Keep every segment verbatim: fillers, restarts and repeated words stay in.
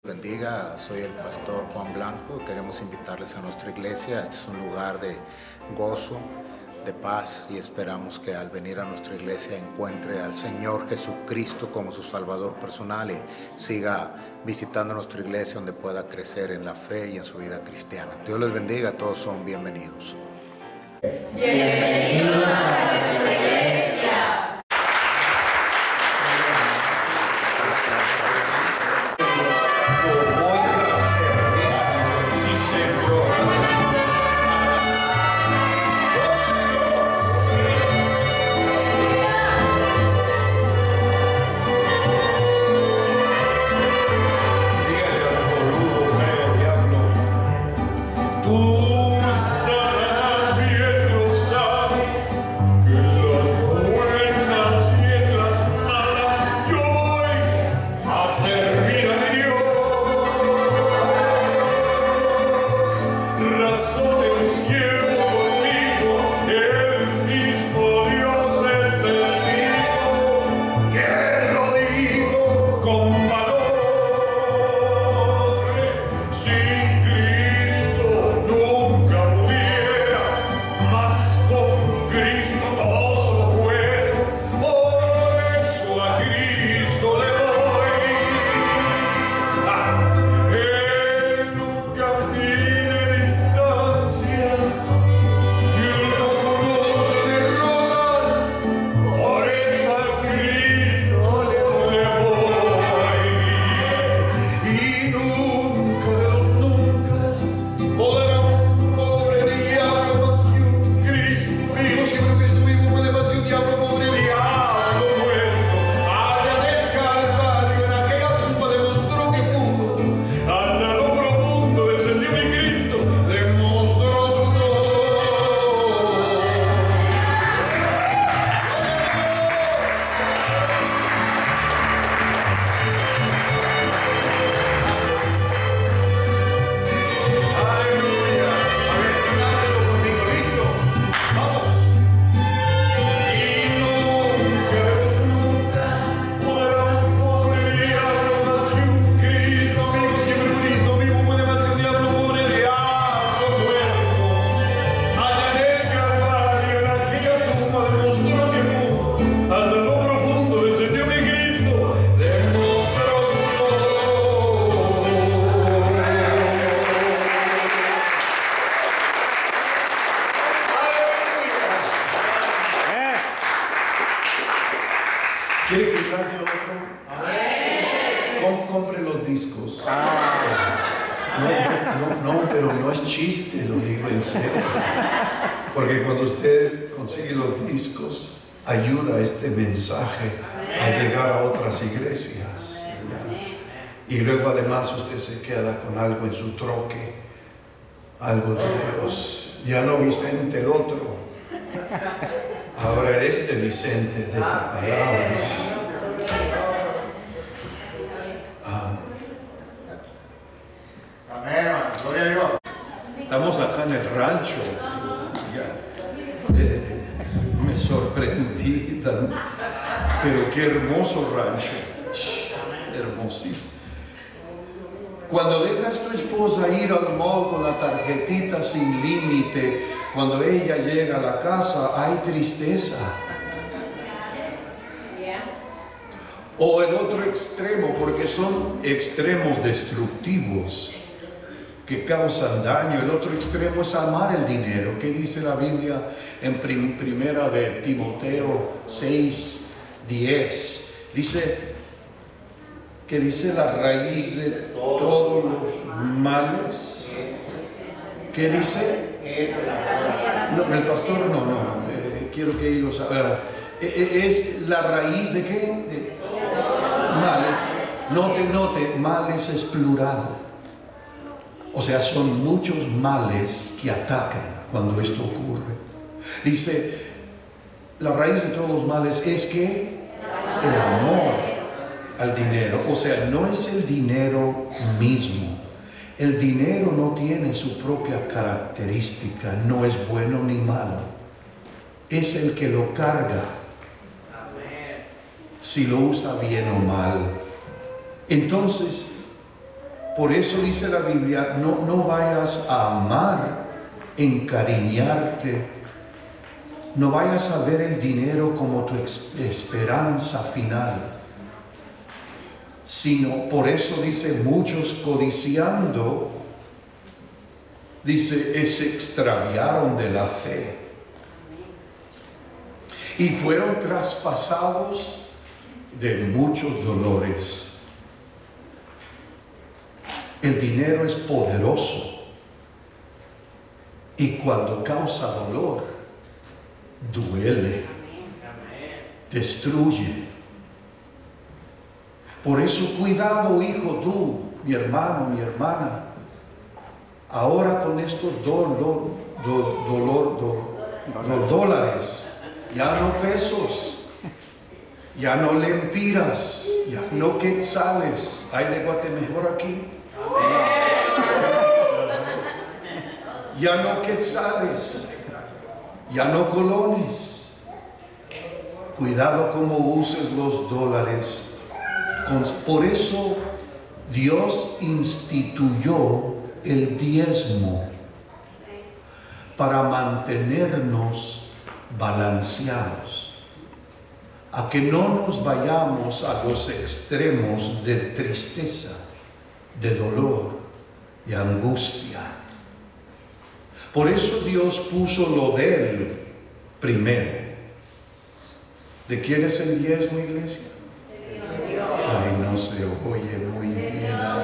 Bendiga, soy el pastor Juan Blanco. Queremos invitarles a nuestra iglesia. Este es un lugar de gozo, de paz, y esperamos que al venir a nuestra iglesia encuentre al Señor Jesucristo como su Salvador personal y siga visitando nuestra iglesia, donde pueda crecer en la fe y en su vida cristiana. Dios les bendiga, todos son bienvenidos. Bienvenidos a nuestra iglesia. ¿Quiere que trate otro? Com compre los discos. No, no, no, pero no es chiste, lo digo en serio. Porque cuando usted consigue los discos, ayuda a este mensaje a llegar a otras iglesias. Y luego además usted se queda con algo en su troque, algo de Dios. Ya no Vicente el otro, ahora este Vicente de la palabra. Ah. Amén, gloria a Dios. Estamos acá en el rancho. Eh, me sorprendí, tan, pero qué hermoso rancho, hermosísimo. Cuando dejas a tu esposa ir al mall con la tarjetita sin límite, cuando ella llega a la casa hay tristeza. O el otro extremo, porque son extremos destructivos que causan daño. El otro extremo es amar el dinero. ¿Qué dice la Biblia en prim primera de Timoteo seis, diez? Dice que dice la raíz de todos los males. ¿Qué dice? No, el pastor no, no, eh, quiero que ellos saben. Eh, es la raíz de qué? De males. Note, note, males es plural. O sea, son muchos males que atacan cuando esto ocurre. Dice, la raíz de todos los males es que el amor al dinero. O sea, no es el dinero mismo. El dinero no tiene su propia característica, no es bueno ni malo. Es el que lo carga, si lo usa bien o mal. Entonces, Por eso dice la Biblia, no, no vayas a amar, encariñarte, no vayas a ver el dinero como tu esperanza final, sino, por eso dice, muchos codiciando, dice, se extraviaron de la fe y fueron traspasados de muchos dolores. El dinero es poderoso y cuando causa dolor, duele, destruye. Por eso cuidado, hijo, tú, mi hermano, mi hermana, ahora con estos dolor, do, dolor, do, los dólares, ya no pesos, ya no lempiras, ya no quetzales. ¿Hay lenguaje mejor aquí? Ya no quetzales, ya no colones. Cuidado cómo uses los dólares. Por eso Dios instituyó el diezmo para mantenernos balanceados, a que no nos vayamos a los extremos de tristeza, de dolor, de angustia. Por eso Dios puso lo de Él primero. ¿De quién es el diezmo, iglesia? Ay, no se oye muy bien.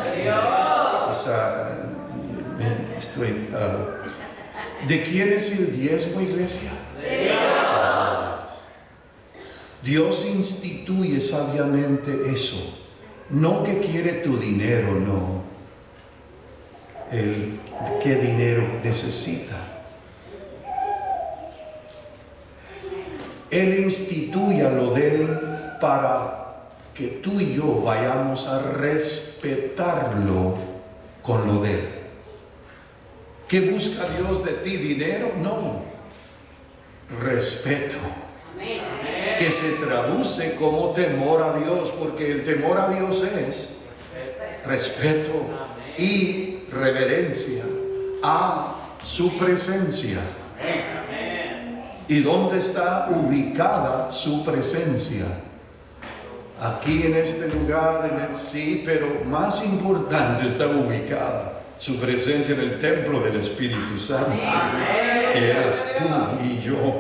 Esa, estoy, uh, ¿de quién es el diezmo, iglesia? Dios instituye sabiamente eso. No que quiere tu dinero, no. El qué dinero necesita. Él instituye lo de Él para que tú y yo vayamos a respetarlo con lo de Él. ¿Qué busca Dios de ti? ¿Dinero? No. Respeto. Amén. Que se traduce como temor a Dios, porque el temor a Dios es respeto y reverencia a su presencia. ¿Y dónde está ubicada su presencia? Aquí en este lugar, en el, sí, pero más importante está ubicada su presencia en el templo del Espíritu Santo, que eres tú y yo.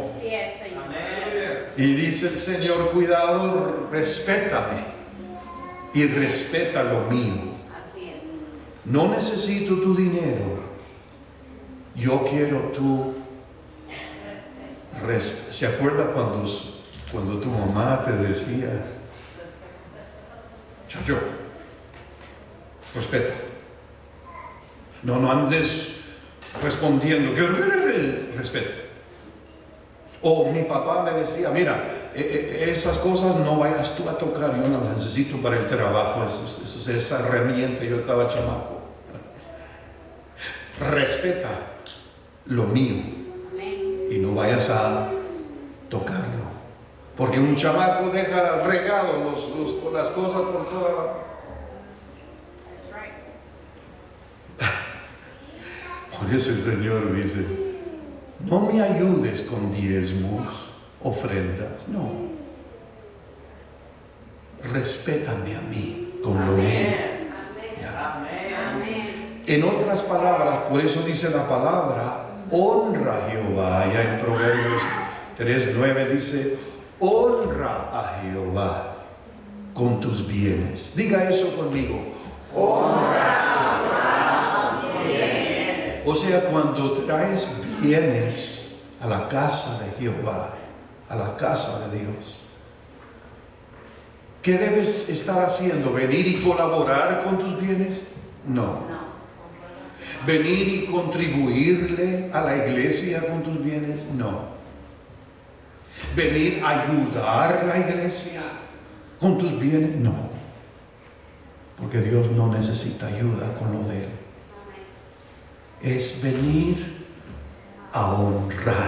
Y dice el Señor, cuidado, respétame y respeta lo mío. No necesito tu dinero, yo quiero tu respeto. ¿Se acuerda cuando, cuando tu mamá te decía, chacho, respeta? No, no andes respondiendo, respeto. O mi papá me decía, mira, esas cosas no vayas tú a tocar, yo no las necesito para el trabajo, eso, eso, esa herramienta, yo estaba chamaco. Respeta lo mío y no vayas a tocarlo, porque un chamaco deja regado los, los, las cosas por toda la... Por eso el Señor dice, no me ayudes con diezmos, ofrendas, no. Respétame a mí con lo mío. En otras palabras, por eso dice la palabra, honra a Jehová. Allá en Proverbios tres nueve dice, honra a Jehová con tus bienes. Diga eso conmigo. Honra a Jehová con tus bienes. O sea, cuando traes bienes a la casa de Jehová, a la casa de Dios, ¿qué debes estar haciendo? ¿Venir y colaborar con tus bienes? No. ¿Venir y contribuirle a la iglesia con tus bienes? No. ¿Venir a ayudar a la iglesia con tus bienes? No. Porque Dios no necesita ayuda con lo de Él. Es venir a honrar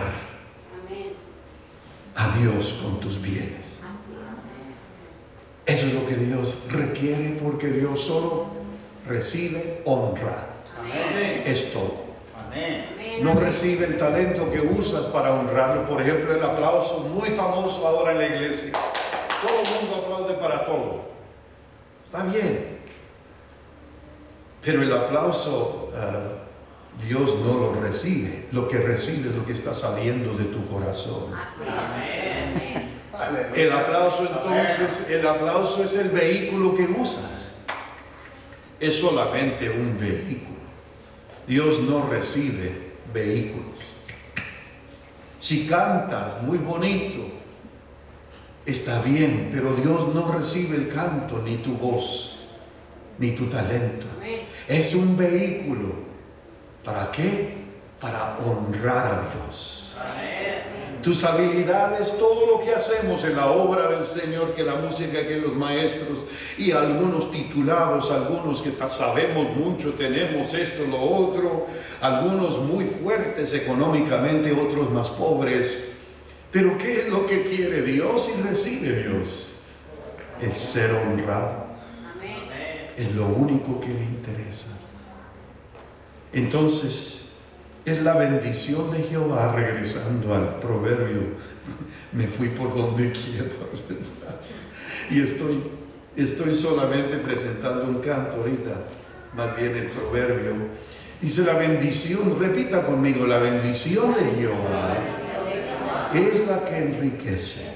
a Dios con tus bienes. Eso es lo que Dios requiere, porque Dios solo recibe honra. Amén. Es todo. Amén. No recibe el talento que usas para honrarlo. Por ejemplo, el aplauso muy famoso ahora en la iglesia. Todo el mundo aplaude para todo. Está bien. Pero el aplauso uh, Dios no lo recibe. Lo que recibe es lo que está saliendo de tu corazón. Amén. El aplauso entonces, el aplauso es el vehículo que usas. Es solamente un vehículo. Dios no recibe vehículos. Si cantas muy bonito, está bien, pero Dios no recibe el canto, ni tu voz, ni tu talento. Es un vehículo. ¿Para qué? Para honrar a Dios. Tus habilidades, todo lo que hacemos en la obra del Señor, que la música, que los maestros y algunos titulados, algunos que sabemos mucho, tenemos esto, lo otro, algunos muy fuertes económicamente, otros más pobres. Pero ¿qué es lo que quiere Dios y recibe Dios? Es ser honrado. Es lo único que le interesa. Entonces, es la bendición de Jehová, regresando al proverbio. Me fui por donde quiero, ¿verdad? Y estoy, estoy solamente presentando un canto ahorita, más bien el proverbio. Dice la bendición, repita conmigo, la bendición de Jehová es la que enriquece.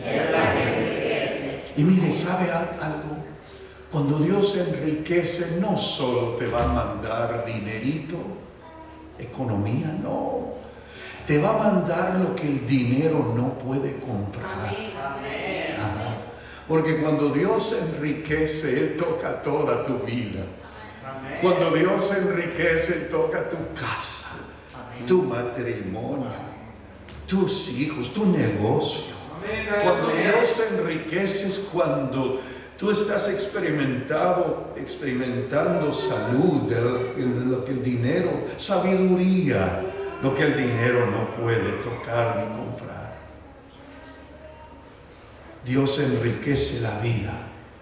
Y mire, ¿sabe algo? Cuando Dios enriquece, no solo te va a mandar dinerito, economía, no. Te va a mandar lo que el dinero no puede comprar. Ajá. Porque cuando Dios enriquece, Él toca toda tu vida. Cuando Dios enriquece, Él toca tu casa, tu matrimonio, tus hijos, tu negocio. Cuando Dios enriquece es cuando tú estás experimentado, experimentando salud, el, el, lo que el dinero, sabiduría, lo que el dinero no puede tocar ni comprar. Dios enriquece la vida.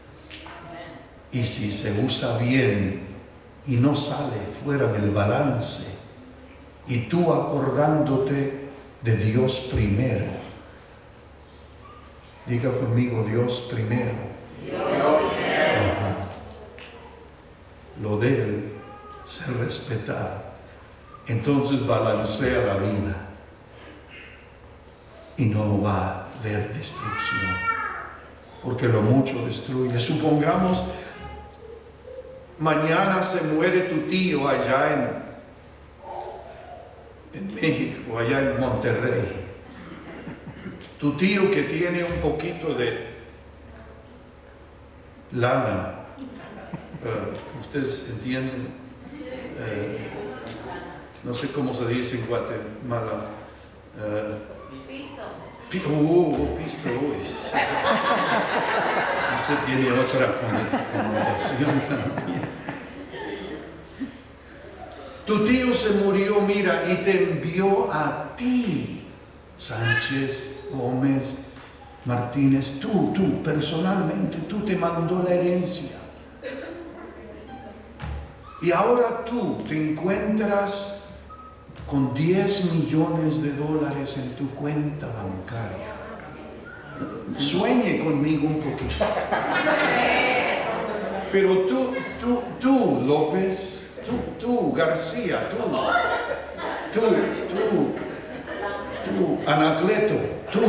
Y si se usa bien y no sale fuera del balance, y tú acordándote de Dios primero, diga conmigo, Dios primero. Ajá. Lo de Él se respeta. Entonces balancea la vida y no va a haber destrucción, porque lo mucho destruye. Supongamos mañana se muere tu tío allá en, en México, allá en Monterrey. Tu tío que tiene un poquito de lana, uh, ustedes entienden, uh, no sé cómo se dice en Guatemala, uh, pisto, uh, pisto, uy. Ese tiene otra connotación también. Tu tío se murió, mira, y te envió a ti, Sánchez, Gómez, Martínez, tú, tú, personalmente, tú te mandó la herencia. Y ahora tú te encuentras con diez millones de dólares en tu cuenta bancaria. Sueñe conmigo un poquito. Pero tú, tú, tú, López, tú, tú, García, tú, tú, tú, tú, Anacleto, tú,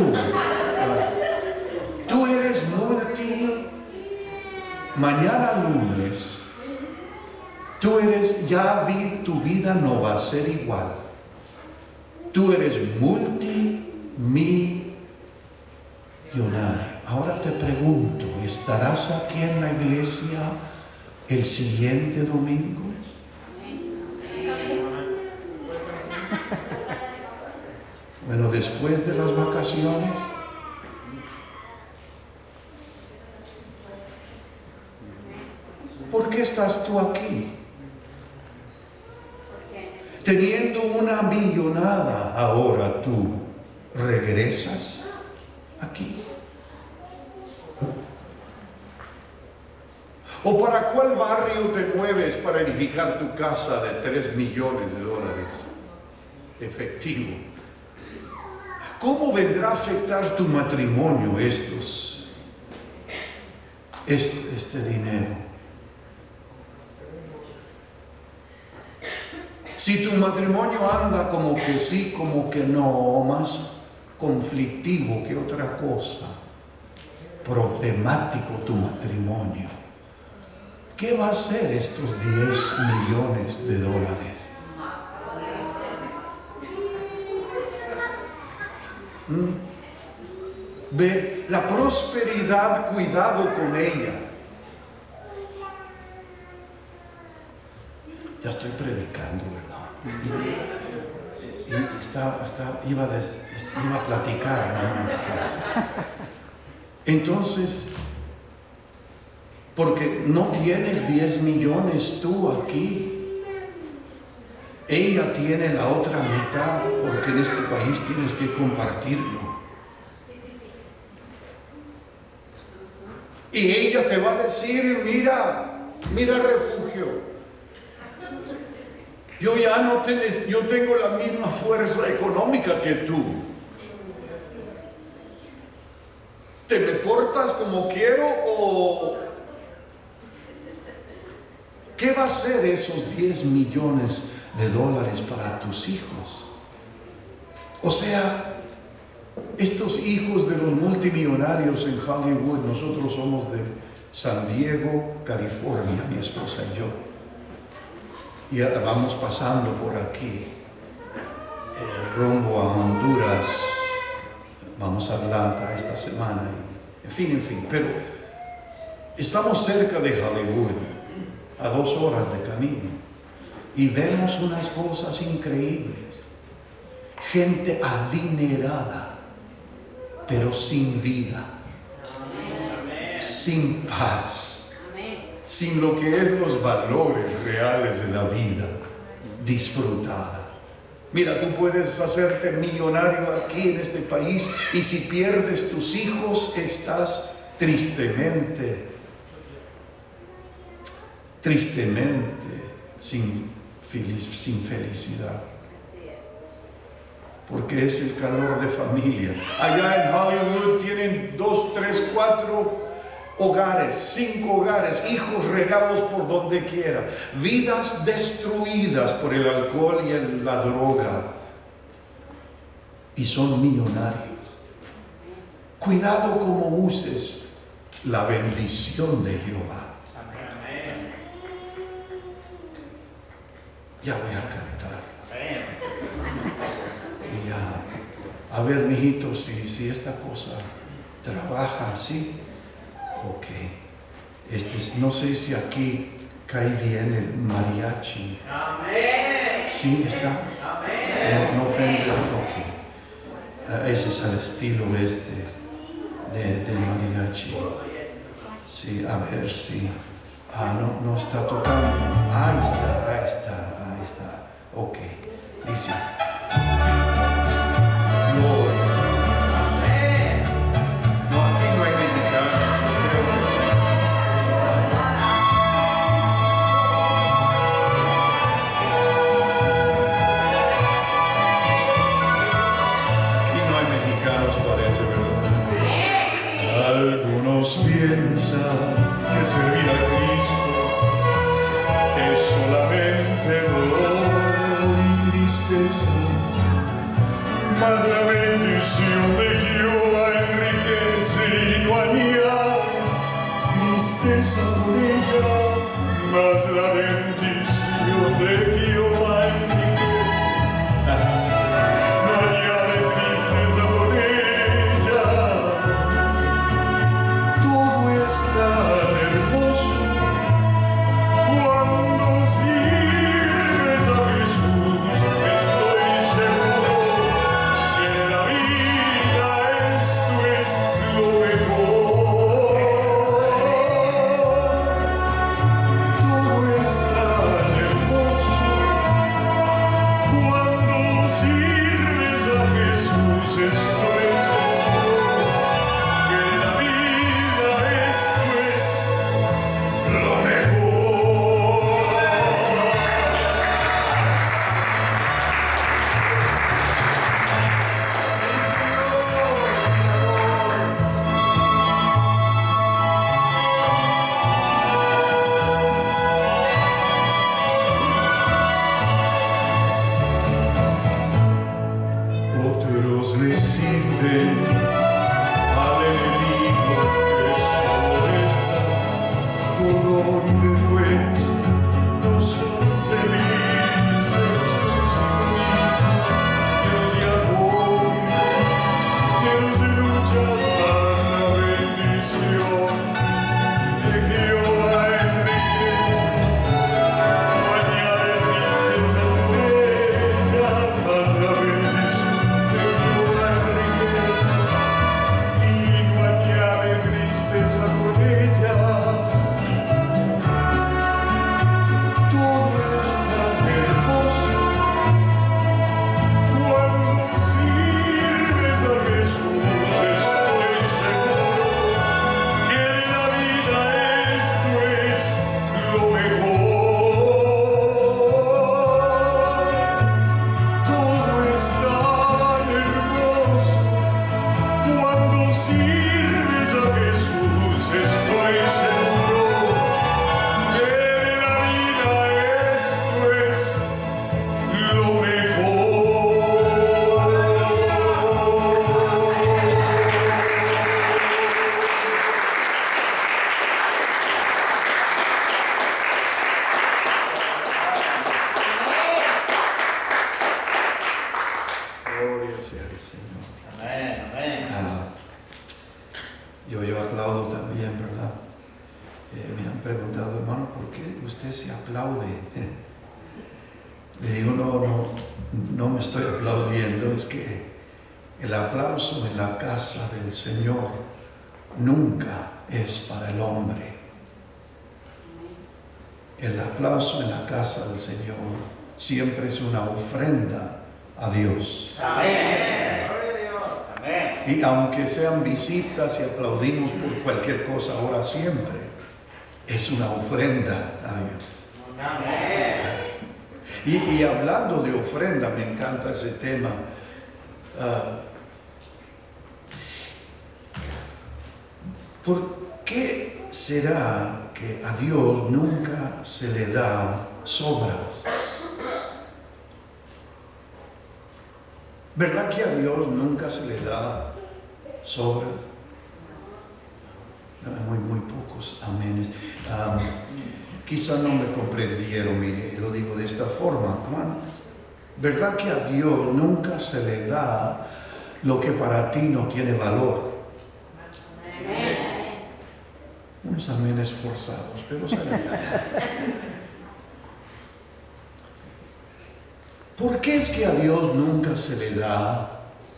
tú eres multi, mañana lunes, tú eres, ya vi, tu vida no va a ser igual. Tú eres multimillonario. Ahora te pregunto, ¿estarás aquí en la iglesia el siguiente domingo? Bueno, después de las vacaciones. ¿Por qué estás tú aquí? Teniendo una millonada, ahora tú regresas aquí. ¿O para cuál barrio te mueves para edificar tu casa de tres millones de dólares efectivo? ¿Cómo vendrá a afectar tu matrimonio estos, este, este dinero? Si tu matrimonio anda como que sí, como que no, más conflictivo que otra cosa, problemático tu matrimonio, ¿qué va a hacer estos diez millones de dólares? ¿Mm? Ve, la prosperidad, cuidado con ella. Ya estoy predicando, ¿verdad? Y, y está, está, iba, a des, iba a platicar nomás. Entonces, porque no tienes diez millones tú aquí, ella tiene la otra mitad, porque en este país tienes que compartirlo. Y ella te va a decir, mira, mira refugio, yo ya no tenés, yo tengo la misma fuerza económica que tú. ¿Te me portas como quiero o qué va a ser esos diez millones de dólares para tus hijos? O sea, estos hijos de los multimillonarios en Hollywood, nosotros somos de San Diego, California, mi esposa y yo. Y ahora vamos pasando por aquí, eh, rumbo a Honduras, vamos a Atlanta esta semana, y, en fin, en fin, pero estamos cerca de Hollywood, a dos horas de camino, y vemos unas cosas increíbles, gente adinerada, pero sin vida, sin paz, sin lo que es los valores reales de la vida disfrutada. Mira, tú puedes hacerte millonario aquí en este país y si pierdes tus hijos estás tristemente, tristemente sin, feliz, sin felicidad. Porque es el calor de familia. Allá en Hollywood tienen dos, tres, cuatro hogares, cinco hogares, hijos regados por donde quiera, vidas destruidas por el alcohol y el, la droga, y son millonarios. Cuidado como uses la bendición de Jehová. Ya voy a cantar. Y ya, a ver, mijito, si, si esta cosa trabaja así. Ok, este es, no sé si aquí cae bien el mariachi. Amén. ¿Sí está? Amén. No, no ofende. Ok. Uh, ese es el estilo este de, de mariachi. Sí, a ver si. Ah, no, no está tocando. Ahí está, ahí está, ahí está. Ok, dice. Gloria. Algunos piensan que servir a Cristo es solamente dolor y tristeza, mas la bendición de Jehová enriquece y no añade tristeza por ella, mas la bendición de Jehová enriquece. Todo está también, ¿verdad? Eh, me han preguntado, hermano, ¿por qué usted se aplaude? Le digo, no, no, no me estoy aplaudiendo, es que el aplauso en la casa del Señor nunca es para el hombre. El aplauso en la casa del Señor siempre es una ofrenda a Dios. Amén. Y aunque sean visitas y aplaudimos por cualquier cosa, ahora siempre es una ofrenda a Dios. Y, y hablando de ofrenda, me encanta ese tema. Uh, ¿Por qué será que a Dios nunca se le da sobras? ¿Verdad que a Dios nunca se le da sobras? No, muy, muy pocos amenes. Um, quizá no me comprendieron, mire, lo digo de esta forma. ¿Verdad que a Dios nunca se le da lo que para ti no tiene valor? Unos amenes forzados, pero se le da. ¿Por qué es que a Dios nunca se le da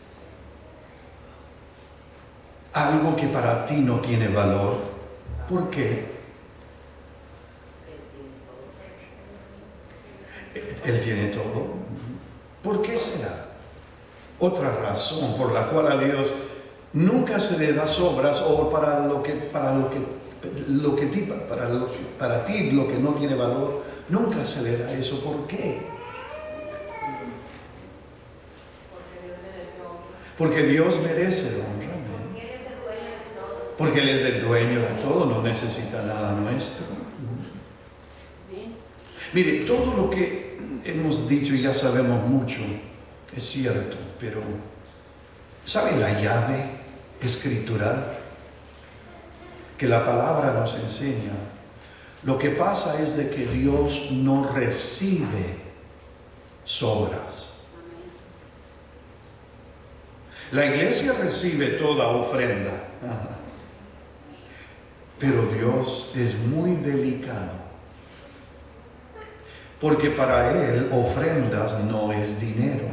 algo que para ti no tiene valor? ¿Por qué? Él tiene todo. ¿Por qué será? Otra razón por la cual a Dios nunca se le da sobras, o para lo que para lo que lo que para lo que para ti lo que no tiene valor, nunca se le da eso. ¿Por qué? Porque Dios merece honra. Porque Él es el dueño de todo, no necesita nada nuestro. Mire, todo lo que hemos dicho y ya sabemos mucho es cierto, pero ¿sabe la llave escritural que la palabra nos enseña? Lo que pasa es de que Dios no recibe sobras. La iglesia recibe toda ofrenda, pero Dios es muy delicado, porque para Él ofrendas no es dinero.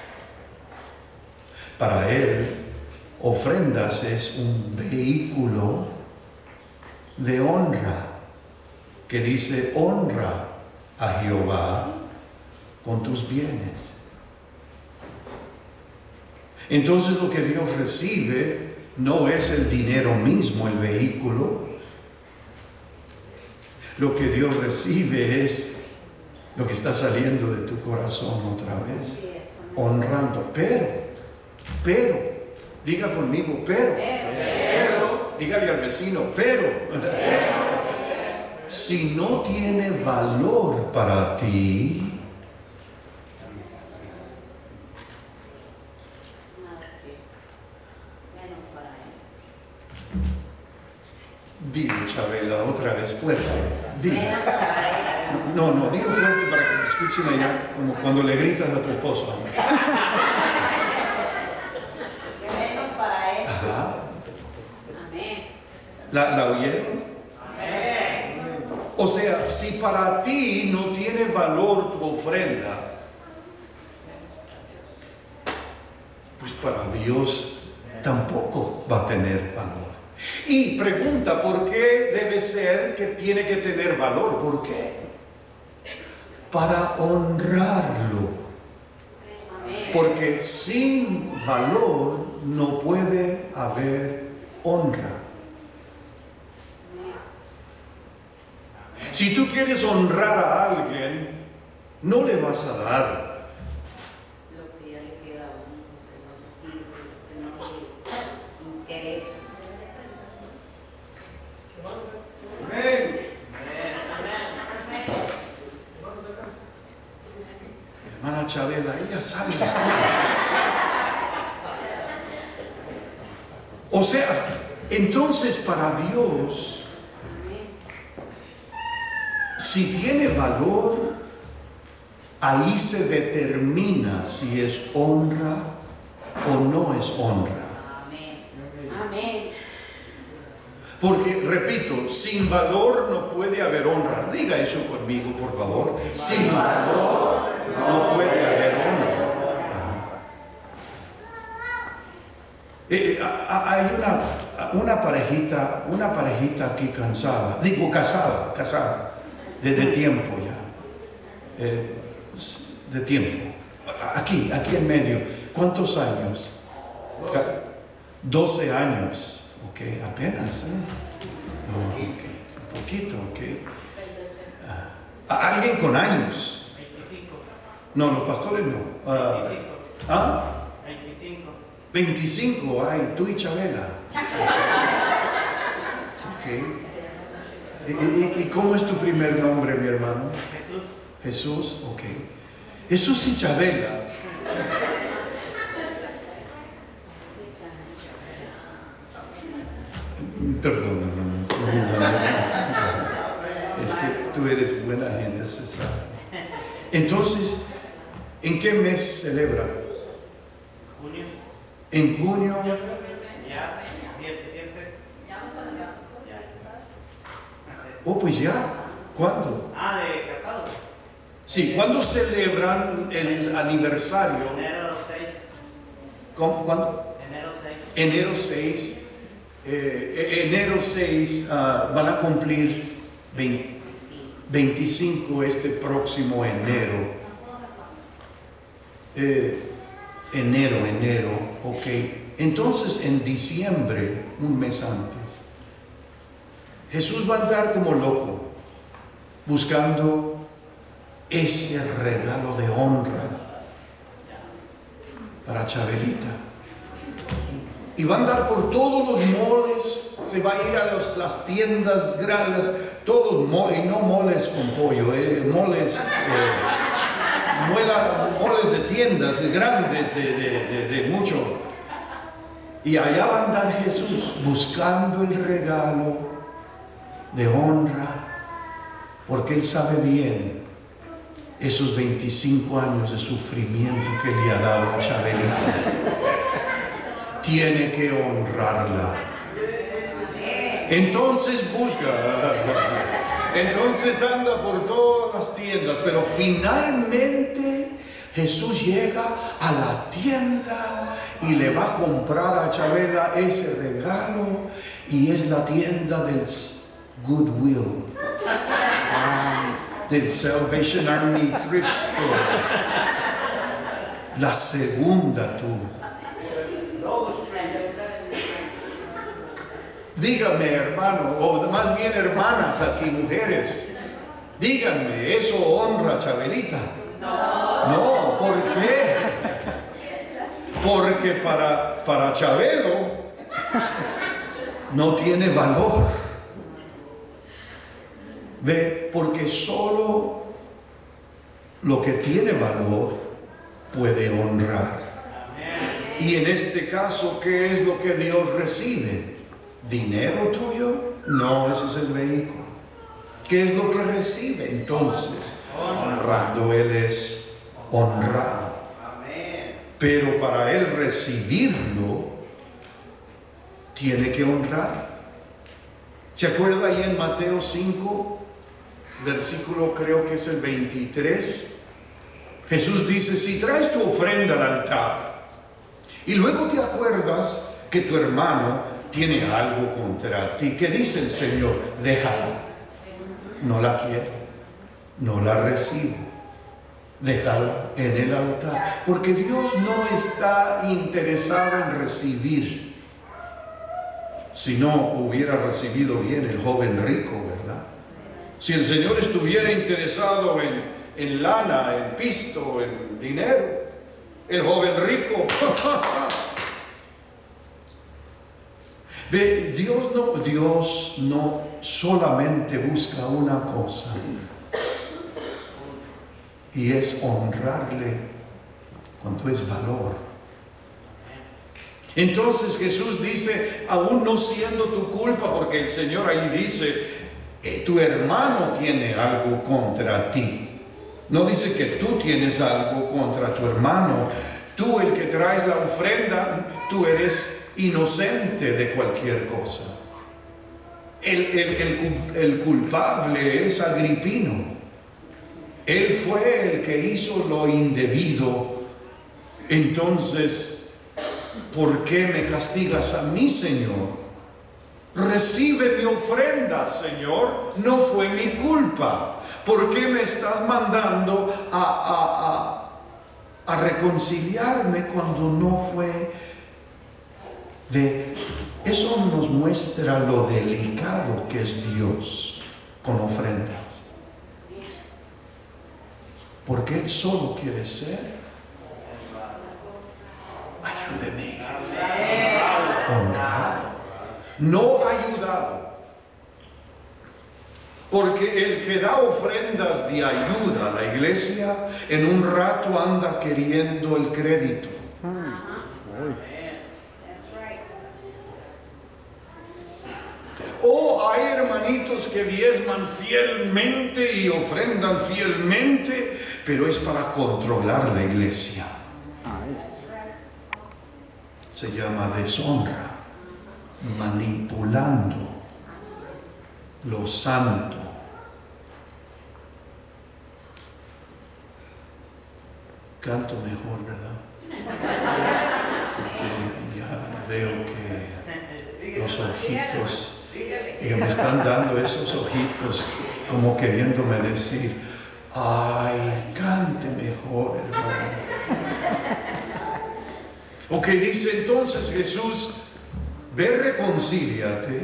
Para Él ofrendas es un vehículo de honra, que dice: honra a Jehová con tus bienes. Entonces lo que Dios recibe no es el dinero mismo, el vehículo. Lo que Dios recibe es lo que está saliendo de tu corazón otra vez, honrando. Pero, pero, diga conmigo, pero, pero, dígale al vecino, pero, si no tiene valor para ti, dile, Chabela, otra vez fuerte. Dile. No, no, dilo fuerte para que te escuchen allá, como cuando le gritas a tu esposo. Ajá. ¿La, la oyeron? O sea, si para ti no tiene valor tu ofrenda, pues para Dios tampoco va a tener valor. Y pregunta, ¿por qué debe ser que tiene que tener valor? ¿Por qué? Para honrarlo. Porque sin valor no puede haber honra. Si tú quieres honrar a alguien, no le vas a dar lo que ya le queda a uno, que no le interesa. Amén. Hermana Chabela, ella sabe. O sea, entonces para Dios, si tiene valor, ahí se determina si es honra o no es honra. Amén. Amén. Porque, repito, sin valor no puede haber honra. Diga eso conmigo, por favor. Sin valor no puede haber honra. Eh, hay una, una parejita, una parejita aquí cansada, digo casada, casada, desde tiempo ya, eh, de tiempo. Aquí, aquí en medio, ¿cuántos años? doce años, ok, apenas, ¿eh? Oh, okay. Un poquito, ok. Ah, ¿alguien con años? veinticinco. No, los pastores no. Ah, veinticinco. ¿Ah? veinticinco. veinticinco, ay, tú y Chabela. Okay. ¿Y, y, ¿Y cómo es tu primer nombre, mi hermano? Jesús. Jesús, ok. Jesús y Chabela. Perdón, hermano. Es que tú eres buena gente, se sabe. Entonces, ¿en qué mes celebra? Junio. En junio. Ya. diecisiete. Ya. Oh, pues ya. ¿Cuándo? Ah, de casado. Sí, ¿cuándo celebran el aniversario? Enero seis. ¿Cómo? ¿Cuándo? Enero seis. Enero seis. Eh, enero seis uh, van a cumplir veinte, veinticinco este próximo enero. Eh, enero, enero, ok. Entonces en diciembre, un mes antes, Jesús va a andar como loco buscando ese regalo de honra para Chabelita. Y va a andar por todos los moles, se va a ir a los, las tiendas grandes, todos moles, y no moles con pollo, eh, moles, eh, muela, moles de tiendas grandes, de, de, de, de mucho. Y allá va a andar Jesús buscando el regalo de honra, porque Él sabe bien esos veinticinco años de sufrimiento que le ha dado a Chabelita. Tiene que honrarla. Entonces busca, entonces anda por todas las tiendas, pero finalmente Jesús llega a la tienda y le va a comprar a Chabela ese regalo, y es la tienda del Goodwill, del Salvation Army Thrift Store, la segunda tú. Díganme, hermano, o más bien hermanas aquí, mujeres, díganme, ¿eso honra a Chabelita? No. No, ¿por qué? Porque para, para Chabelo no tiene valor. Ve, porque solo lo que tiene valor puede honrar. Y en este caso, ¿qué es lo que Dios recibe? ¿Dinero tuyo? No, ese es el vehículo. ¿Qué es lo que recibe entonces? Cuando Él es honrado. Pero para Él recibirlo, tiene que honrar. ¿Se acuerda ahí en Mateo cinco, versículo creo que es el veintitrés? Jesús dice, si traes tu ofrenda al altar y luego te acuerdas que tu hermano tiene algo contra ti, ¿qué dice el Señor? Déjala, no la quiero, no la recibo, déjala en el altar, porque Dios no está interesado en recibir. Si no hubiera recibido bien el joven rico, ¿verdad? Si el Señor estuviera interesado en, en lana, en pisto, en dinero, el joven rico Ve, Dios no, Dios no solamente busca una cosa, y es honrarle cuando es valor. Entonces Jesús dice, aún no siendo tu culpa, porque el Señor ahí dice, eh, tu hermano tiene algo contra ti. No dice que tú tienes algo contra tu hermano. Tú, el que traes la ofrenda, tú eres inocente de cualquier cosa. El, el, el, el culpable es Agripino. Él fue el que hizo lo indebido. Entonces, ¿por qué me castigas a mí, Señor? Recibe mi ofrenda, Señor. No fue mi culpa. ¿Por qué me estás mandando a, a, a, a reconciliarme cuando no fue de... Eso nos muestra lo delicado que es Dios con ofrendas. Porque Él solo quiere ser. Ayúdeme. Honrado. No ayudado. Porque el que da ofrendas de ayuda a la iglesia, en un rato anda queriendo el crédito. O hay hermanitos que diezman fielmente y ofrendan fielmente, pero es para controlar la iglesia. Se llama deshonra, manipulando lo santo. Canto mejor, ¿verdad? Porque ya veo que los ojitos y me están dando esos ojitos como queriéndome decir, ay, cante mejor, hermano. Ok, dice entonces Jesús, ve, reconcíliate,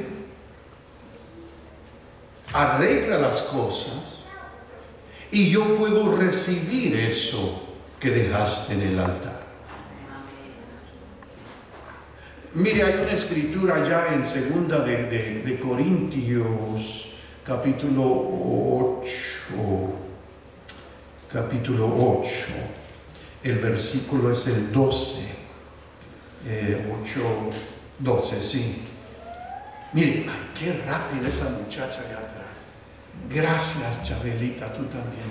arregla las cosas y yo puedo recibir eso que dejaste en el altar. Mire, hay una escritura ya en segunda de, de, de Corintios, capítulo ocho, capítulo ocho, el versículo es el doce, eh, ocho, doce, sí. Mire, ay, qué rápida esa muchacha allá atrás. Gracias, Chabelita, tú también.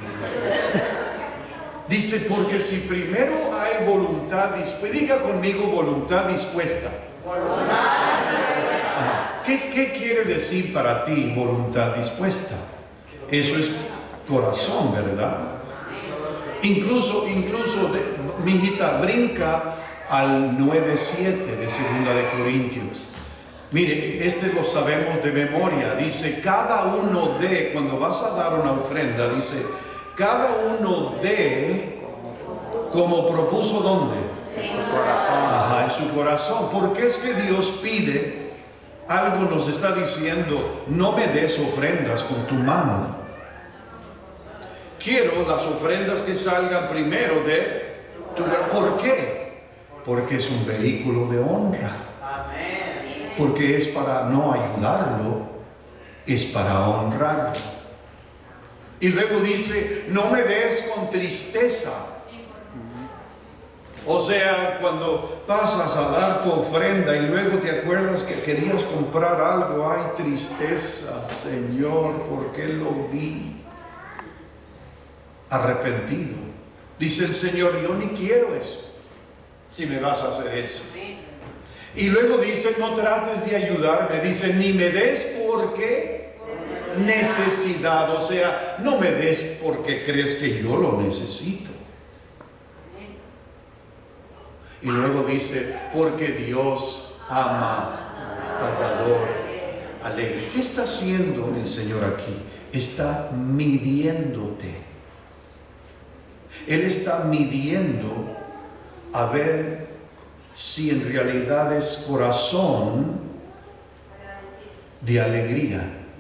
Dice, porque si primero hay voluntad dispuesta, diga conmigo voluntad dispuesta. ¿Qué, ¿Qué quiere decir para ti voluntad dispuesta? Eso es corazón, ¿verdad? Incluso, incluso, de, mi hijita brinca al nueve siete de segunda de Corintios. Mire, este lo sabemos de memoria. Dice, cada uno de, cuando vas a dar una ofrenda, dice, cada uno de, como propuso, ¿dónde? En su corazón. Ajá, en su corazón. Porque es que Dios pide algo, nos está diciendo, no me des ofrendas con tu mano. Quiero las ofrendas que salgan primero de tu corazón. ¿Por qué? Porque es un vehículo de honra. Porque es para no ayudarlo, es para honrarlo. Y luego dice, no me des con tristeza. O sea, cuando pasas a dar tu ofrenda y luego te acuerdas que querías comprar algo, ay, tristeza, Señor, ¿por qué lo di? Arrepentido. Dice el Señor, yo ni quiero eso, si me vas a hacer eso. Y luego dice, no trates de ayudarme. Dice, ni me des porque necesidad. O sea, no me des porque crees que yo lo necesito. Y luego dice, porque Dios ama al dador alegre. ¿Qué está haciendo el Señor aquí? Está midiéndote. Él está midiendo a ver si en realidad es corazón de alegría.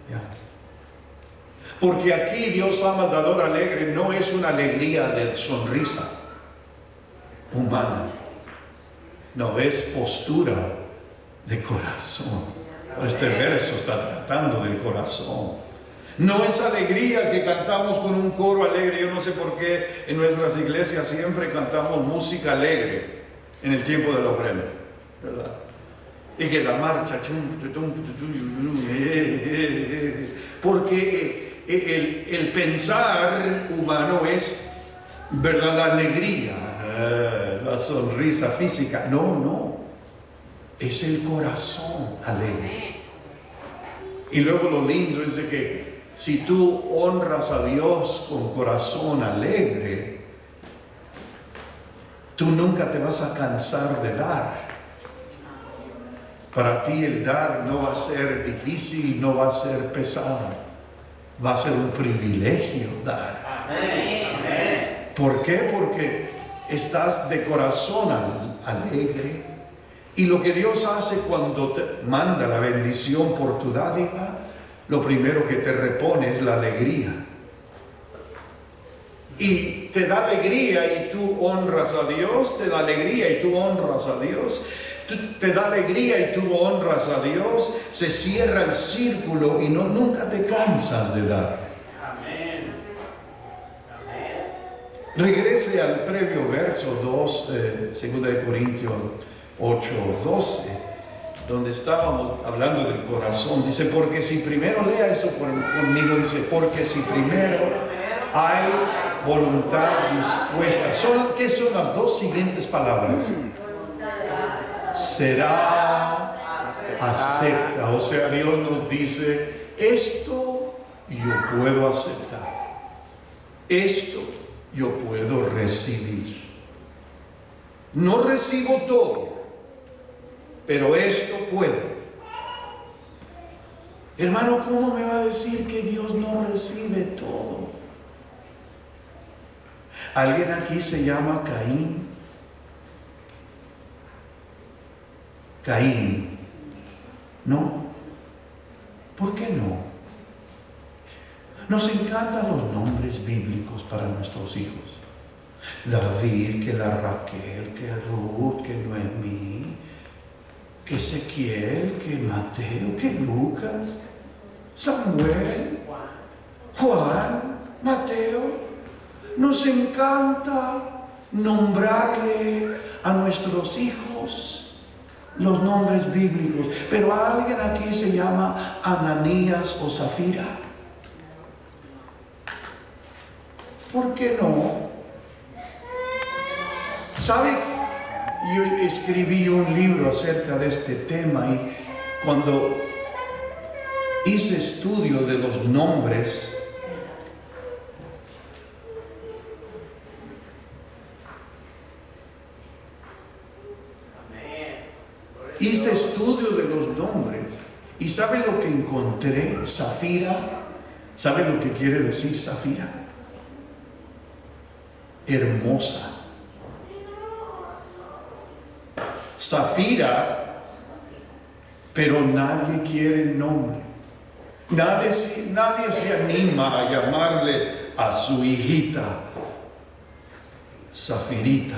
Porque aquí Dios ama al dador alegre, no es una alegría de sonrisa humana. No, es postura de corazón. Este verso está tratando del corazón. No es alegría que cantamos con un coro alegre. Yo no sé por qué en nuestras iglesias siempre cantamos música alegre en el tiempo de la ofrenda, ¿verdad? Y que la marcha, porque el, el pensar humano es, ¿verdad?, la alegría, la sonrisa física. No, no, es el corazón alegre. Y luego lo lindo es de que si tú honras a Dios con corazón alegre, tú nunca te vas a cansar de dar. Para ti el dar no va a ser difícil, no va a ser pesado. Va a ser un privilegio dar. Amén. ¿Por qué? Porque estás de corazón alegre. Y lo que Dios hace cuando te manda la bendición por tu dádiva, lo primero que te repone es la alegría. Y te da alegría y tú honras a Dios, te da alegría y tú honras a Dios, te da alegría y tú honras a Dios, se cierra el círculo y no, nunca te cansas de dar. Amén. Regrese al previo verso dos, eh, segunda de Corintios ocho, doce, donde estábamos hablando del corazón. Dice, porque si primero, lea eso por, conmigo, dice, porque si primero hay voluntad dispuesta. Son, ¿qué son las dos siguientes palabras? Será acepta. O sea, Dios nos dice, esto yo puedo aceptar. Esto yo puedo recibir. No recibo todo, pero esto puedo. Hermano, ¿cómo me va a decir que Dios no recibe todo? ¿Alguien aquí se llama Caín? Caín. ¿No? ¿Por qué no? Nos encantan los nombres bíblicos para nuestros hijos. David, que la Raquel, que Ruth, que Noemí, que Ezequiel, que Mateo, que Lucas, Samuel, Juan, Mateo. Nos encanta nombrarle a nuestros hijos los nombres bíblicos, pero alguien aquí se llama Ananías o Zafira. ¿Por qué no? ¿Sabe? Yo escribí un libro acerca de este tema y cuando hice estudio de los nombres, hice estudio de los nombres y ¿sabe lo que encontré? Zafira. ¿Sabe lo que quiere decir Zafira? Hermosa. Zafira, pero nadie quiere el nombre. Nadie, nadie se anima a llamarle a su hijita Zafirita.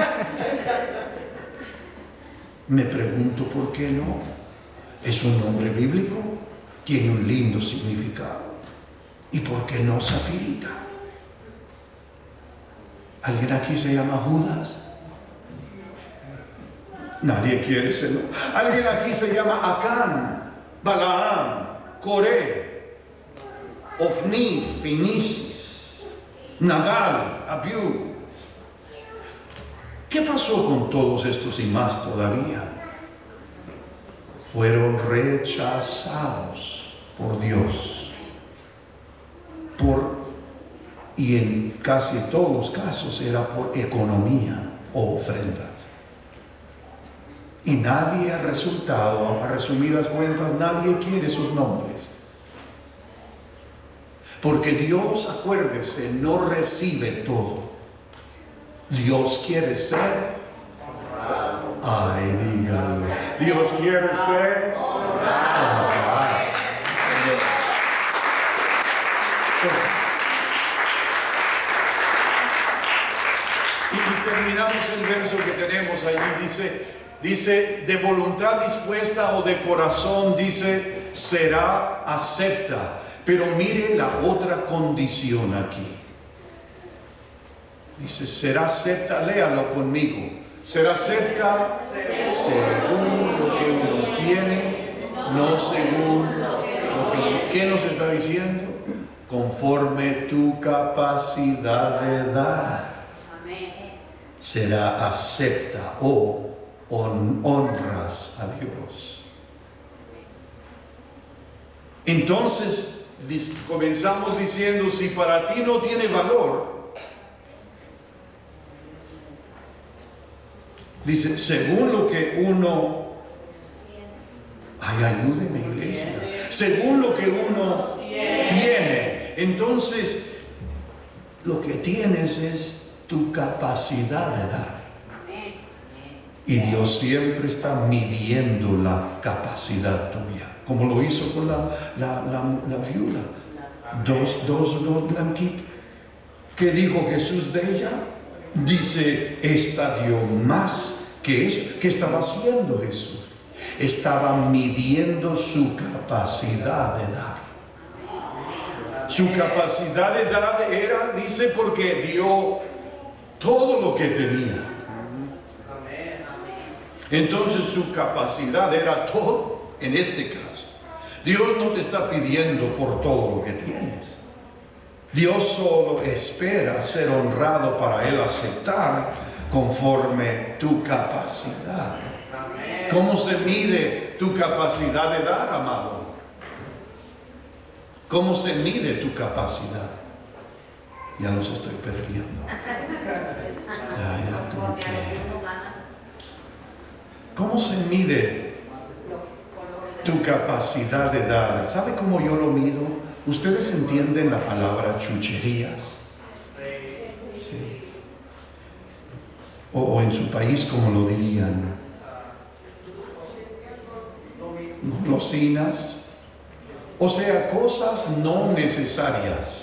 Me pregunto por qué no. Es un nombre bíblico, tiene un lindo significado. ¿Y por qué no Zafirita? ¿Alguien aquí se llama Judas? Nadie quiere serlo. ¿Alguien aquí se llama Acán, Balaam, Coré, Ofni, Finisis, Nadal, Abiú? ¿Qué pasó con todos estos y más todavía? Fueron rechazados por Dios. Por, y en casi todos los casos era por economía o ofrendas. Y nadie ha resultado, a resumidas cuentas, nadie quiere sus nombres. Porque Dios, acuérdese, no recibe todo. Dios quiere ser honrado. Ay, dígalo. Dios quiere ser honrado. Y terminamos el verso que tenemos allí. Dice, dice, de voluntad dispuesta o de corazón, dice, será acepta. Pero mire la otra condición aquí. Dice, será acepta, léalo conmigo. Será acepta según lo que uno tiene, no según lo que uno. ¿Qué nos está diciendo? Conforme tu capacidad de dar. Será acepta o hon honras a Dios. Entonces comenzamos diciendo, si para ti no tiene valor, dice, según lo que uno, ay, ayúdeme, iglesia, según lo que uno tiene, entonces lo que tienes es tu capacidad de dar. Y Dios siempre está midiendo la capacidad tuya, como lo hizo con la, la, la, la viuda. Dos, dos, dos blanquitos. ¿Qué dijo Jesús de ella? Dice, esta dio más que eso. ¿Qué estaba haciendo Jesús? Estaba midiendo su capacidad de dar. Su capacidad de dar era, dice, porque dio todo lo que tenía. Entonces su capacidad era todo. En este caso, Dios no te está pidiendo por todo lo que tienes. Dios solo espera ser honrado para Él aceptar conforme tu capacidad. ¿Cómo se mide tu capacidad de dar, amado? ¿Cómo se mide tu capacidad? Ya los estoy perdiendo. Ya, ya, como que... ¿Cómo se mide tu capacidad de dar? ¿Sabe cómo yo lo mido? ¿Ustedes entienden la palabra chucherías? Sí. O, o en su país, ¿cómo lo dirían? Golosinas. O sea, cosas no necesarias.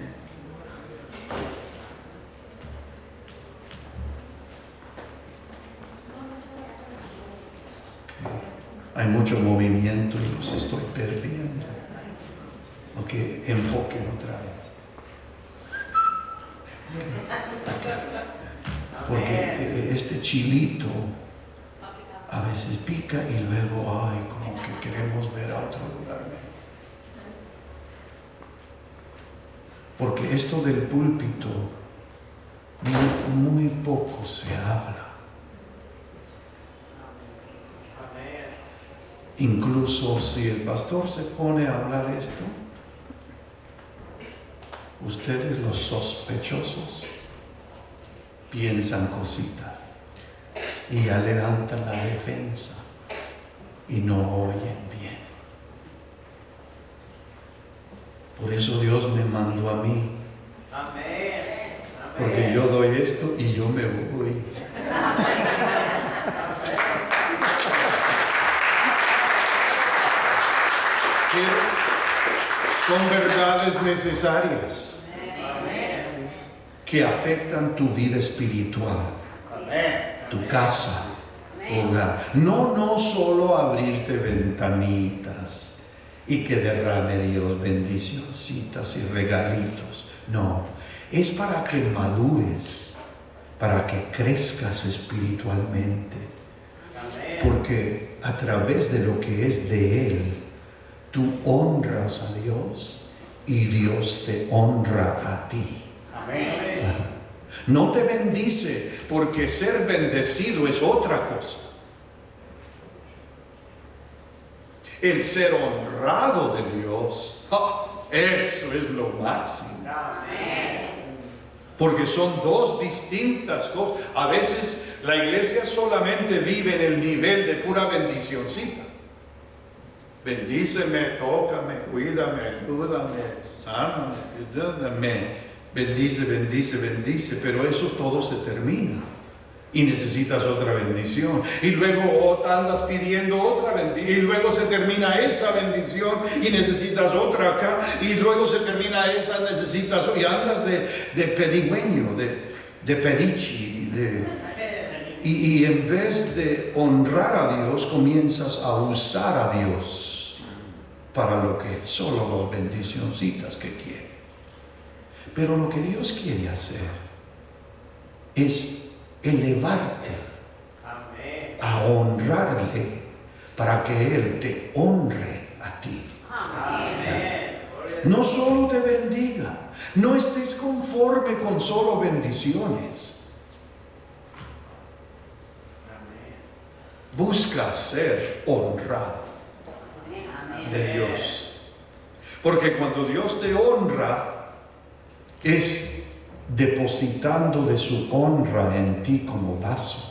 Hay mucho movimiento y los estoy perdiendo. Ok, enfoquen otra vez. Porque este chilito a veces pica y luego, ay, como que queremos ver a otro lugar. Porque esto del púlpito, muy, muy poco se habla. Incluso si el pastor se pone a hablar esto, ustedes los sospechosos piensan cositas y ya levantan la defensa y no oyen bien. Por eso Dios me mandó a mí. Porque yo doy esto y yo me voy. Son verdades necesarias que afectan tu vida espiritual, tu casa, tu hogar. No, no solo abrirte ventanitas y que derrame Dios bendicioncitas y regalitos. No, es para que madures, para que crezcas espiritualmente. Porque a través de lo que es de Él, tú honras a Dios y Dios te honra a ti. Amén. No te bendice, porque ser bendecido es otra cosa. El ser honrado de Dios, oh, eso es lo máximo. Amén. Porque son dos distintas cosas. A veces la iglesia solamente vive en el nivel de pura bendicioncita. Bendíceme, tócame, cuídame, ayúdame, sáname, ayúdame. Bendice, bendice, bendice, pero eso todo se termina y necesitas otra bendición. Y luego andas pidiendo otra bendición y luego se termina esa bendición y necesitas otra acá y luego se termina esa, necesitas y andas de, de pedigüeño, de, de pedichi, de... Y, y en vez de honrar a Dios, comienzas a usar a Dios para lo que solo los bendicioncitas que quieren. Pero lo que Dios quiere hacer es elevarte a honrarle para que Él te honre a ti. Amén. No solo te bendiga, no estés conforme con solo bendiciones. Busca ser honrado de Dios. Porque cuando Dios te honra, es depositando de su honra en ti como vaso.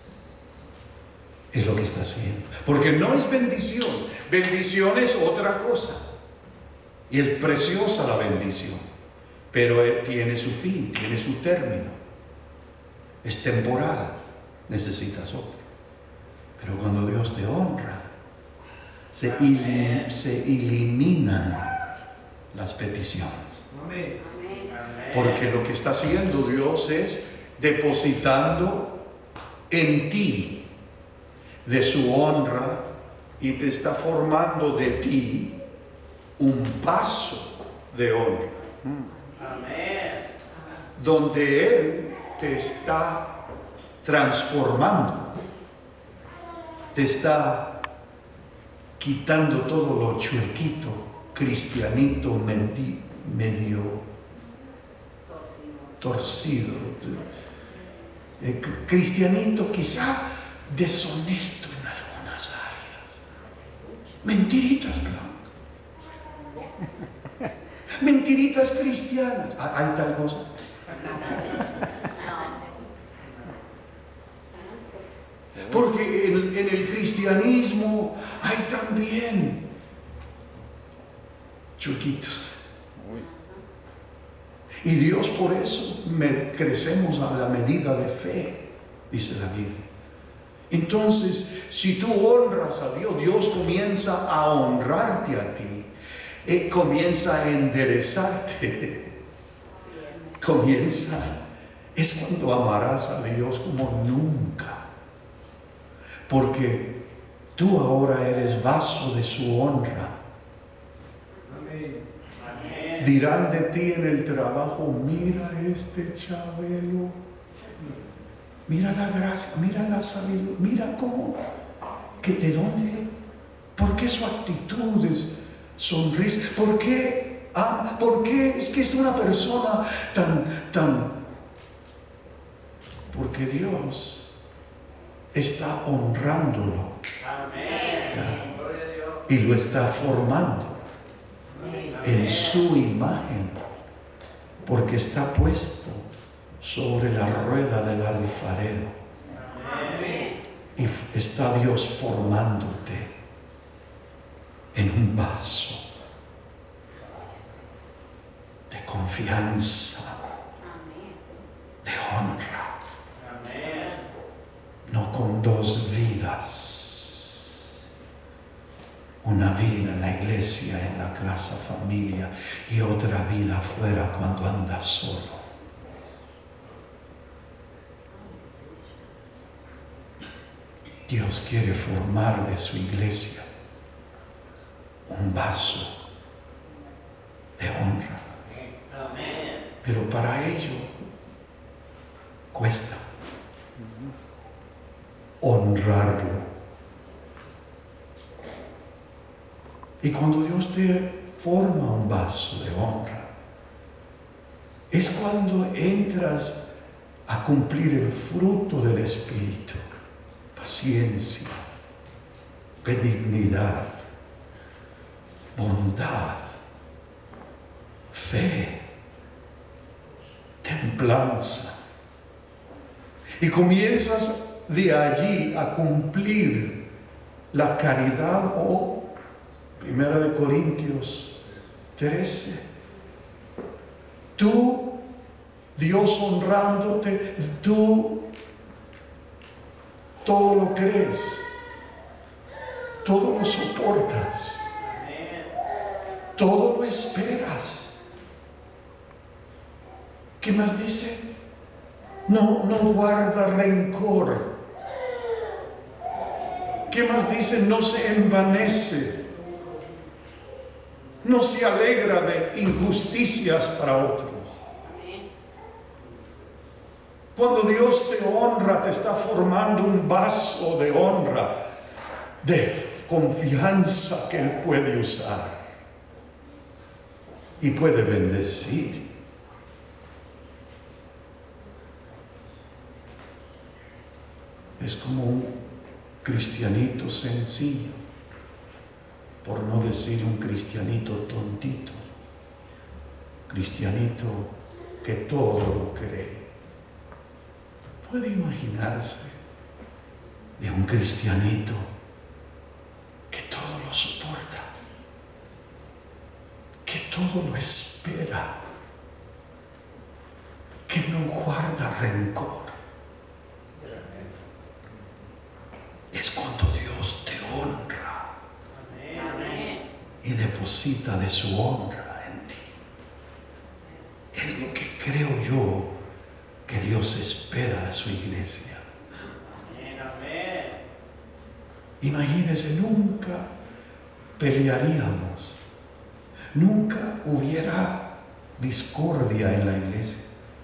Es lo que está haciendo. Porque no es bendición. Bendición es otra cosa. Y es preciosa la bendición. Pero tiene su fin, tiene su término. Es temporal. Necesitas otro. Pero cuando Dios te honra, se, ilim, se eliminan las peticiones. Amén. Porque lo que está haciendo Dios es depositando en ti de su honra y te está formando de ti un vaso de honra. Amén. Donde Él te está transformando, te está quitando todo lo chuequito, cristianito, mendi, medio torcido, eh, cristianito quizá deshonesto en algunas áreas, mentiritas blancas, mentiritas cristianas. ¿Hay tal cosa? Porque en, en el cristianismo hay también chuequitos. Y Dios por eso me, crecemos a la medida de fe, dice la Biblia. Entonces, si tú honras a Dios, Dios comienza a honrarte a ti. Eh, comienza a enderezarte. Comienza. Es cuando amarás a Dios como nunca. Porque tú ahora eres vaso de su honra. Dirán de ti en el trabajo: mira este Chabelo, mira la gracia, mira la sabiduría, mira cómo, que de dónde, por qué su actitud es sonrisa, por qué, ah, por qué es que es una persona tan, tan, porque Dios está honrándolo. Amén. Gloria a Dios. Y lo está formando en su imagen, porque está puesto sobre la rueda del alfarero. Amén. Y está Dios formándote en un vaso de confianza, de honra, no con dos vidas. Una vida en la iglesia, en la casa, familia, y otra vida afuera cuando andas solo. Dios quiere formar de su iglesia un vaso de honra. Pero para ello cuesta honrarlo. Y cuando Dios te forma un vaso de honra, es cuando entras a cumplir el fruto del Espíritu: paciencia, benignidad, bondad, fe, templanza. Y comienzas de allí a cumplir la caridad o Primera de Corintios trece. Tú, Dios honrándote, tú todo lo crees, todo lo soportas, todo lo esperas. ¿Qué más dice? No, no guarda rencor. ¿Qué más dice? No se envanece. No se alegra de injusticias para otros. Cuando Dios te honra, te está formando un vaso de honra, de confianza que Él puede usar y puede bendecir. Es como un cristianito sencillo, por no decir un cristianito tontito, cristianito que todo lo cree. ¿Puede imaginarse de un cristianito que todo lo soporta, que todo lo espera, que no guarda rencor? Es cuando Dios te honra y deposita de su honra en ti. Es lo que creo yo que Dios espera de su iglesia. Imagínense, nunca pelearíamos, nunca hubiera discordia en la iglesia.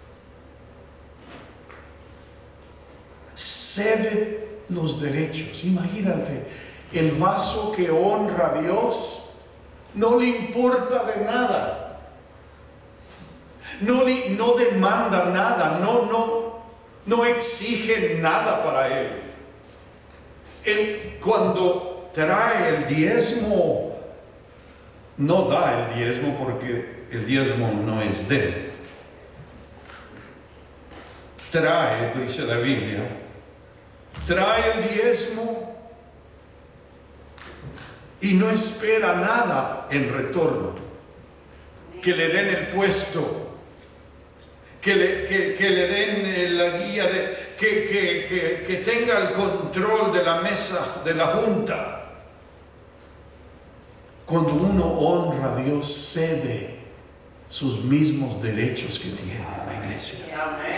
Cede los derechos. Imagínate, el vaso que honra a Dios no le importa de nada, no, le, no demanda nada, no, no, no exige nada para él. Él cuando trae el diezmo, no da el diezmo porque el diezmo no es de él. Trae, dice la Biblia, trae el diezmo y no espera nada en retorno. Que le den el puesto, que le, que, que le den la guía, de, que, que, que, que tenga el control de la mesa, de la junta. Cuando uno honra a Dios, cede sus mismos derechos que tiene en la iglesia.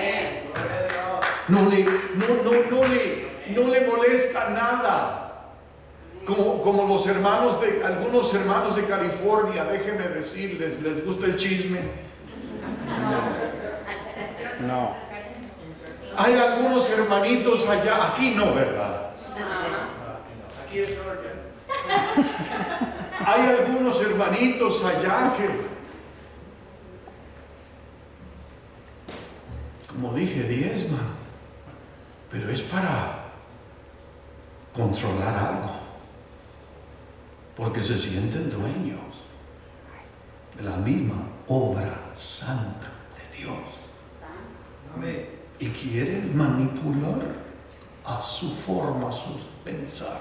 No le, no, no, no le, no le molesta nada. Como, como los hermanos de, algunos hermanos de California, déjenme decirles, ¿les gusta el chisme? No. No. Hay algunos hermanitos allá, aquí no, ¿verdad? Aquí es Georgia. Hay algunos hermanitos allá que, como dije, diezman, pero es para controlar algo. Porque se sienten dueños de la misma obra santa de Dios. Amén. Y quieren manipular a su forma, su pensar.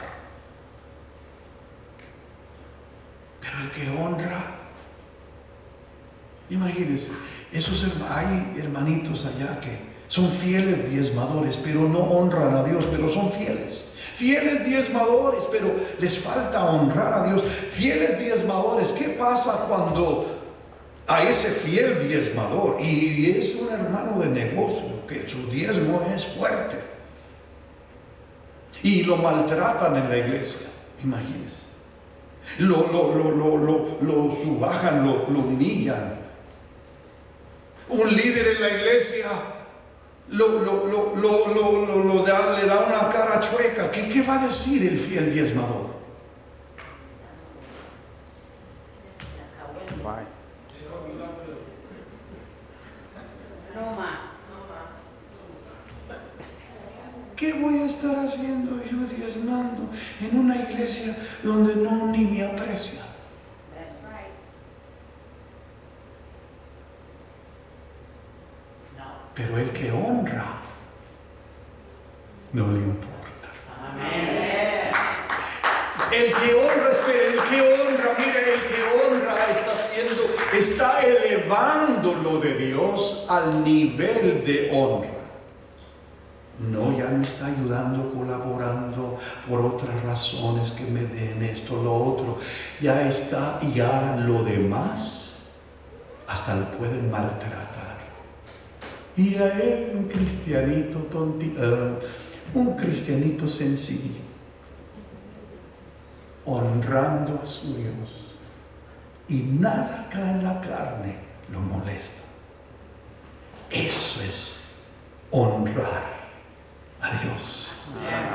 Pero el que honra, imagínense, esos hay hermanitos allá que son fieles diezmadores, pero no honran a Dios, pero son fieles. Fieles diezmadores, pero les falta honrar a Dios. Fieles diezmadores, ¿qué pasa cuando a ese fiel diezmador, y es un hermano de negocio, que su diezmo es fuerte, y lo maltratan en la iglesia? Imagínense. Lo, lo, lo, lo, lo, lo subajan, lo, lo humillan. Un líder en la iglesia Lo, lo, lo, lo, lo, lo, lo da, le da una cara chueca. ¿Qué, ¿Qué va a decir el fiel diezmador? Bye. No más. ¿Qué voy a estar haciendo yo diezmando en una iglesia donde no ni me aprecia? That's right. Pero el que honra, no le importa. El que honra, espere, el que honra, mire, el que honra está haciendo, está elevando lo de Dios al nivel de honra. No, ya no está ayudando, colaborando por otras razones, que me den esto, lo otro. Ya está, y ya lo demás hasta lo pueden maltratar. Y a él, un cristianito tonti, uh, un cristianito sencillo, honrando a su Dios, y nada acá en la carne lo molesta. Eso es honrar a Dios.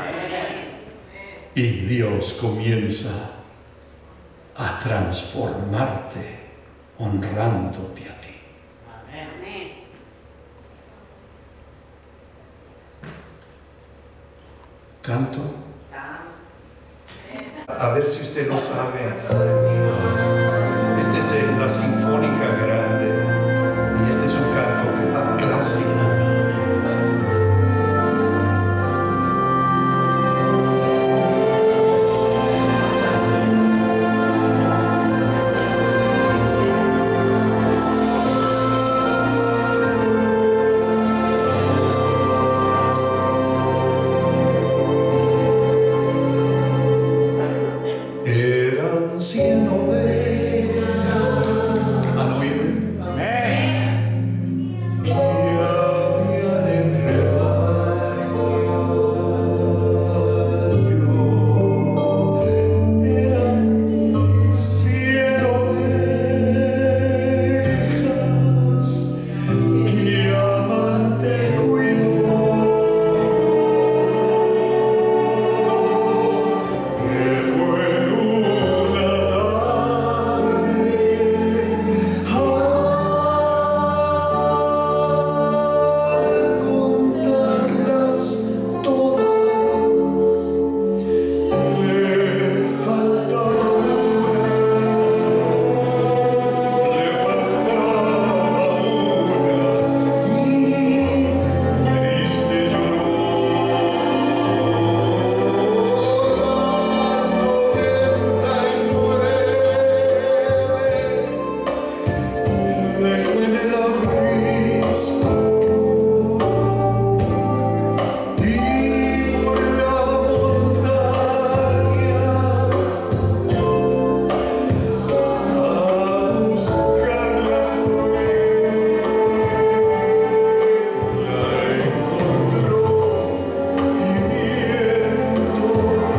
Y Dios comienza a transformarte honrándote a ti. Amén. Canto. Ah. a ver si usted lo sabe. Este es el- la Sinfónica Grande y este es un canto cl- clásico. Eran cien ovejas, ¿han oído esto? Que habían en rebaño. Eran cien ovejas que amante cuidó. Pero en una tarde al contarlas todas le faltaba una, le faltaba una y triste lloró. Dejó en el abismo y por la montaña a buscarla fue. La encontró y viento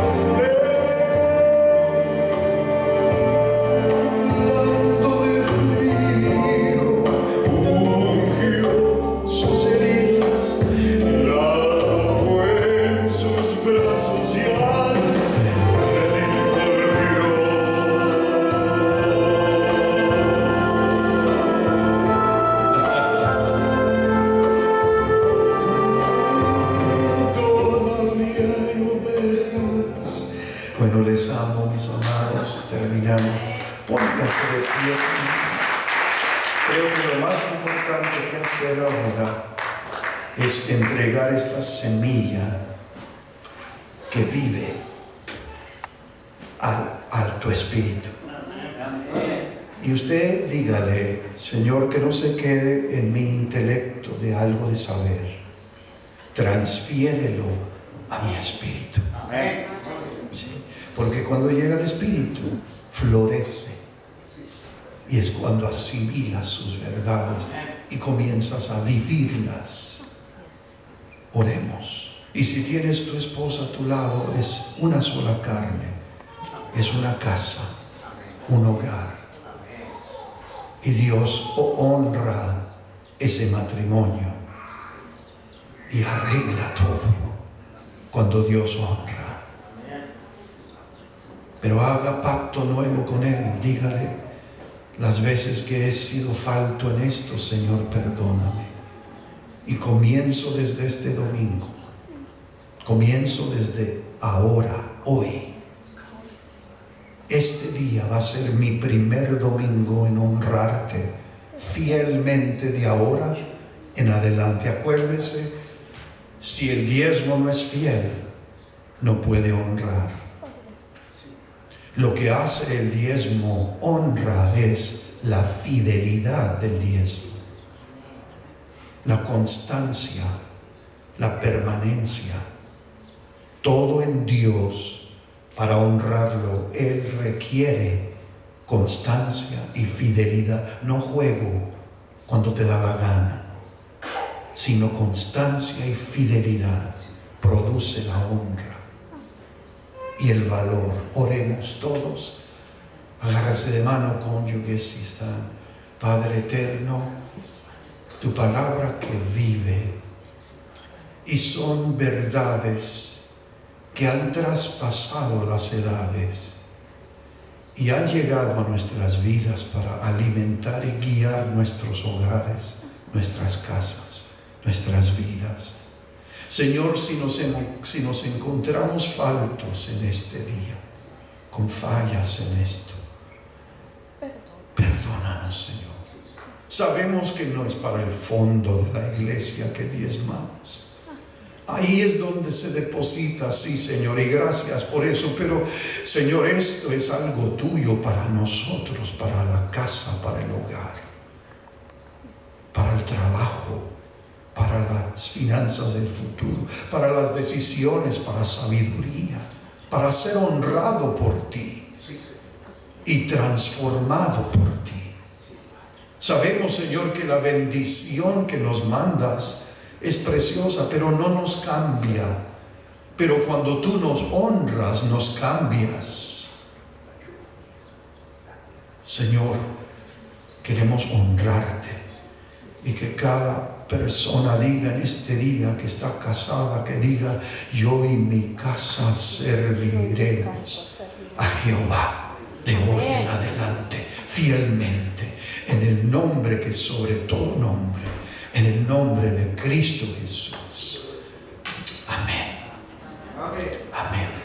temblando de frío ungió sus heridas, la tomó en sus brazos y al redil volvió. Todavía hay ovejas. Bueno, les amo, mis amados. Terminamos. Pónganse de pie. Creo que lo más importante que hacer ahora es entregar esta semilla que vive al alto espíritu. Y usted dígale, Señor, que no se quede en mi intelecto de algo de saber. Transfiérelo a mi espíritu. ¿Sí? Porque cuando llega el espíritu, florece. Y es cuando asimilas sus verdades y comienzas a vivirlas. Oremos. Y si tienes tu esposa a tu lado, es una sola carne, es una casa, un hogar. Y Dios honra ese matrimonio y arregla todo cuando Dios honra. Pero haga pacto nuevo con Él. Dígale, las veces que he sido falto en esto, Señor, perdóname. Y comienzo desde este domingo. Comienzo desde ahora, hoy. Este día va a ser mi primer domingo en honrarte fielmente de ahora en adelante. Acuérdese, si el diezmo no es fiel, no puede honrar. Lo que hace el diezmo honra es la fidelidad del diezmo, la constancia, la permanencia. Todo en Dios, para honrarlo, Él requiere constancia y fidelidad. No juego cuando te da la gana, sino constancia y fidelidad produce la honra y el valor. Oremos todos. Agárrase de mano, cónyuges, si están. Padre eterno, tu palabra que vive y son verdades que han traspasado las edades y han llegado a nuestras vidas para alimentar y guiar nuestros hogares, nuestras casas, nuestras vidas. Señor, si nos, si nos encontramos faltos en este día, con fallas en esto. Perdónanos, Señor. Sabemos que no es para el fondo de la iglesia que diezmamos. Ahí es donde se deposita, sí, Señor, y gracias por eso. Pero, Señor, esto es algo tuyo para nosotros, para la casa, para el hogar, para el trabajo, para las finanzas del futuro, para las decisiones, para sabiduría, para ser honrado por ti y transformado por ti. Sabemos, Señor, que la bendición que nos mandas es preciosa, pero no nos cambia. Pero cuando tú nos honras, nos cambias. Señor, queremos honrarte y que cada persona diga en este día que está casada, que diga: yo y mi casa serviremos a Jehová de hoy en adelante, fielmente, en el nombre que es sobre todo nombre, en el nombre de Cristo Jesús. Amén. Amén. Amén.